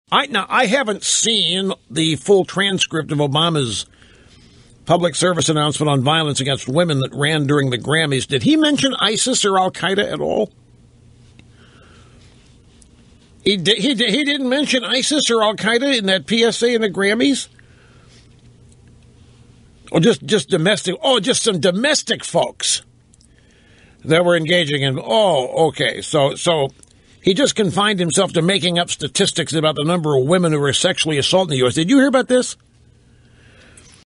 I haven't seen the full transcript of Obama's public service announcement on violence against women that ran during the Grammys. Did he mention ISIS or Al-Qaeda at all? He didn't mention ISIS or Al-Qaeda in that PSA in the Grammys? Or just domestic? Oh, just some domestic folks that were engaging in. Oh, okay. So he just confined himself to making up statistics about the number of women who were sexually assaulted in the U.S. Did you hear about this?